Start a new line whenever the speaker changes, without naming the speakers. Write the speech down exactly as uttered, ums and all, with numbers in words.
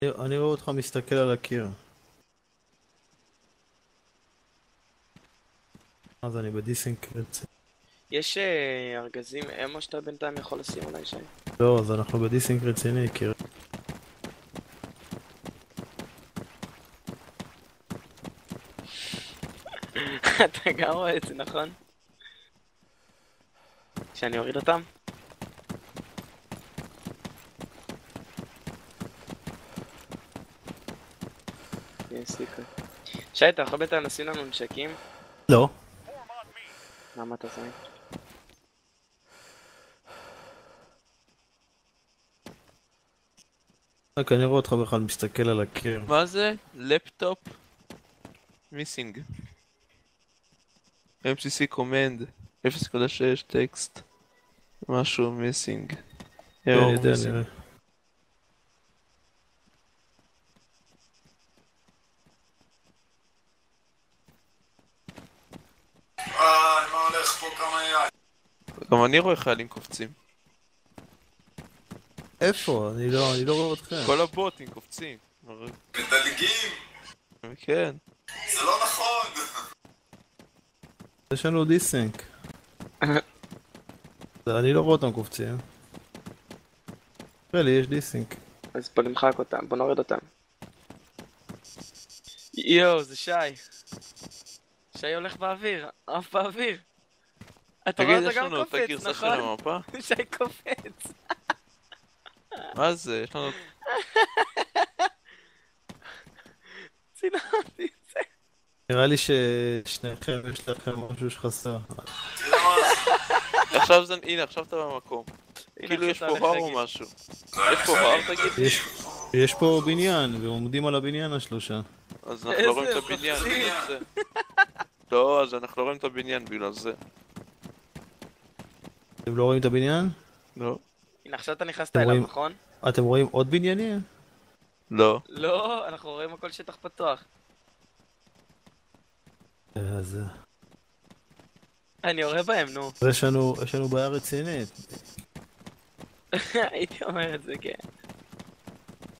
אני אני רואה אותך מסתכל על הקיר. אז אני בדיסינקרט.
יש אה, ארגזים אמו שאתה בינתיים יכול לשים עליי שי?
לא, אז אנחנו בדיסינק רציני, קיר.
אתה גם רואה את זה, נכון? שאני אוריד אותם? יש סיכוי. שי, אתה יכול בינתיים לשים לנו נשקים?
לא.
למה אתה זין?
רק אני רואה אותך בכלל מסתכל על הקיר.
מה זה? לפטופ מיסינג. אם סי סי קומנד אפס נקודה שש טקסט משהו מיסינג.
לא, אני יודע, נראה.
וואי, מה הולך פה כמה יד?
גם אני רואה חיילים קופצים.
איפה? אני לא, אני לא רואה אתכם.
כל הבוטים קופצים.
מדלגים?
כן.
זה לא נכון!
יש לנו דיסינק. אני לא רואה אותם קופצים. תראה לי, יש דיסינק.
אז בוא נמחק אותם, בוא נוריד אותם. יואו, זה שי. שי הולך באוויר, עף באוויר. אתה רואה
תגיד,
אותו
יש
גם
לנו אותה
קופץ,
גרסה של
נכון?
המפה?
שי קופץ.
מה זה? יש לנו...
צילמתי את זה.
נראה לי ששניכם יש לכם משהו שחסר.
תראה מה זה.
עכשיו זה... הנה, עכשיו אתה במקום.
הנה,
כאילו יש
עכשיו
פה
אתה
הר
הולך
או
להגיד.
משהו. יש פה הר תגיד?
יש, יש פה בניין, ועומדים על הבניין השלושה.
אז אנחנו לא רואים
איזה
את הבניין
חופשי.
בגלל זה. לא, אז אנחנו לא רואים את הבניין בגלל זה.
אתם לא רואים את הבניין?
לא.
הנה, עכשיו אתה נכנסת
אתם
אליו,
רואים-
נכון?
אתם רואים עוד בניינים?
לא.
לא, אנחנו רואים הכל שטח פתוח.
אז
אני יורה בהם, נו.
אז יש לנו, יש לנו בעיה רצינית.
הייתי אומר את זה, כן.